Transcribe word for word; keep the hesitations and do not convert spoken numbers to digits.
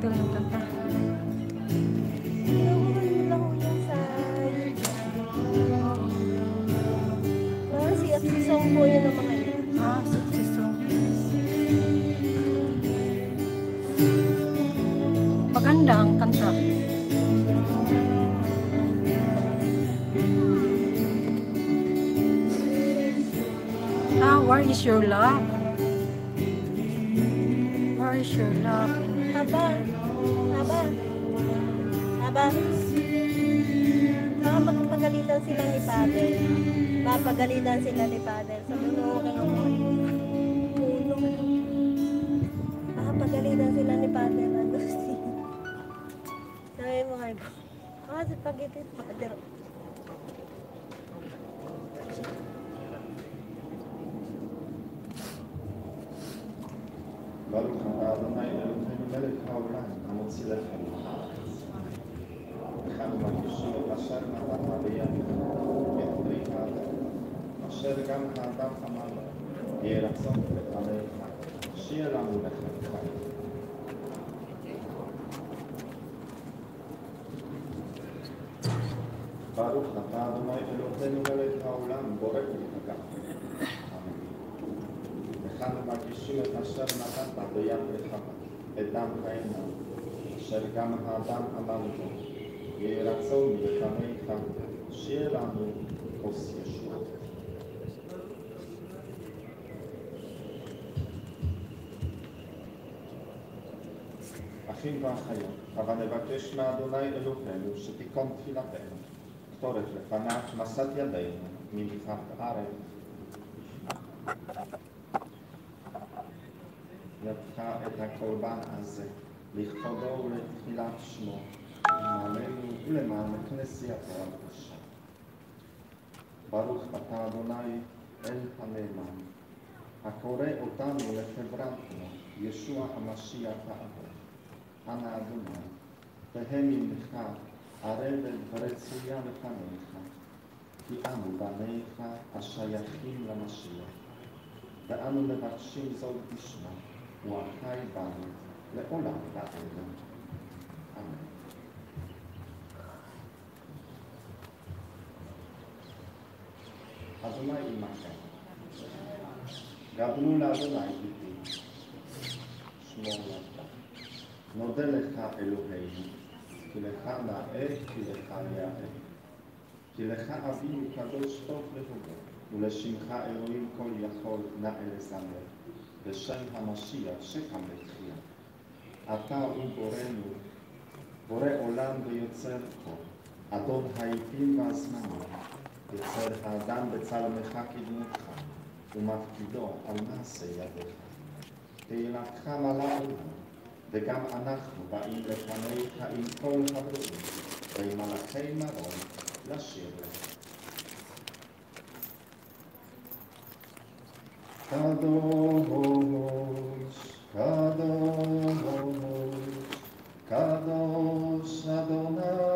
tuloy yung kanta. Si song po yun ang mga yun. Ah, si song. Maganda ang kanta. Ah, where is your love? Where is your love? Haba. Haba. Haba. Baka magpagalitan sila ni Father. Mapagalitan sila ni Father. Sabi mo, huwag ka nang tulong. Mapagalitan sila ni Father. Agustin. Sabi mo, ay po. Ah, si Pagiti, Father. ברוך אתה אדוני אלוהינו מלך העולם המוציא לחם מהארץ. אנו מרגישים את אשר נתת בידך את פרי האדם, אשר גם האדם אמר לו, יהי רצון לפניך, שיהיה לנו לחם חי. ברוך אתה אדוני אלוהינו מלך העולם בורא וחגה. אנו מרגישים את אשר נתת ביד רחבה, את דם חיינו, אשר גם האדם אמר לו, יהי רצון לפניך, שיהיה לנו כוס ישועה. אחים ואחיות, אבל נבקש מאדוני אלוהינו שתיקום תפילתנו, קטורת לפניו נשאת ידינו מלפת ערב. ידך את הקורבן הזה, לכבודו ולתחילת שמו, למעננו ולמען כנסייתו הקדושה. ברוך אתה אדוני אל הנאמן, הקורא אותנו לחברת בנו, ישוע המשיח האהוב. אנא אדוני, תהא ממך ערבת ורצויה לפניך, כי אנו בניך השייכים למשיח, ואנו מבקשים זאת בשמו. הוא החי בנו לעולם ועד. אמן. אדוני עמכם. גדלו לאדוני איתי. שמור לך. נודה לך אלוהינו, כי לך נאה, כי לך יאה. כי לך אבינו קדוש טוב להודות, ולשמך אלוהים כל יכול נאה לזמר. בשם המשיח שקם לתחייה. אתה הוא בורנו, בורא עולם ויוצר כל, אדון העתים והזמנים, יוצר האדם בצלמך כדמותך, ומפקידו על מעשה ידיך. תהילתך מלאה עולם, וגם אנחנו באים לפניך עם כל הברואים, ועם מלאכי מרום לשיר לך. קדוש, קדוש, קדוש אדוני